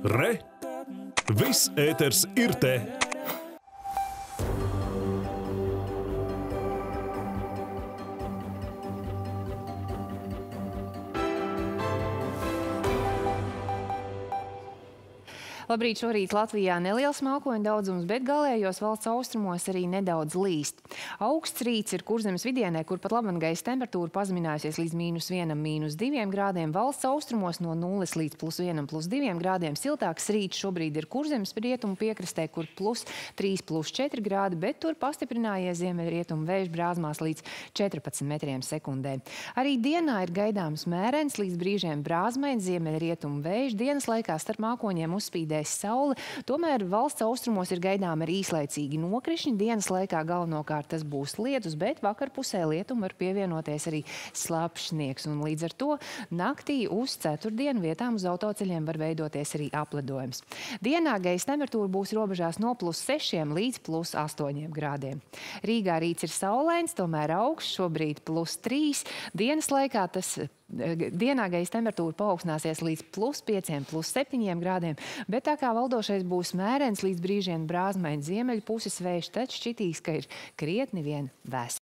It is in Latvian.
Re! Viss ēters ir te! Labrīt, šorīt Latvijā neliels mākoņu daudzums, bet galējos valsts austrumos arī nedaudz līst. Augsts rīts ir Kurzemes vidienē, kur pat laban gaisa temperatūra pazeminājusies līdz -1, -2 grādiem. Valsts austrumos no 0 līdz +1, +2 grādiem. Siltāks rīts šobrīd ir Kurzemes rietumu piekrastē, kur +3, +4 grādi, bet tur pastiprinājies ziemeļrietumu vējš Brāzmās līdz 14 metriem sekundē. Arī dienā ir gaidāms mērens, līdz brīžiem brāzmains ziemeļrietumu vējš. Dienas laikā starp mākoņiem uzspīdēs saule, tomēr valsts austrumos ir gaidām arī īslaicīgi nokrišņi. Dienas laikā galvenokārt tas būs lietus, bet vakarpusē lietum var pievienoties arī slapjš sniegs. Un līdz ar to naktī uz ceturtdienu vietām uz autoceļiem var veidoties arī apledojums. Dienā gaisa temperatūra būs robežās no +6 līdz +8 grādiem. Rīgā rīts ir saulains, tomēr augsts, šobrīd +3. Dienas laikā dienā gaisa temperatūra paaugstināsies līdz +5, +7 grādiem, bet tā kā valdošais būs mērens, līdz brīžiem brāzmains ziemeļu puses vējš, tad šķitīs, ka ir krietni vien vēsāk.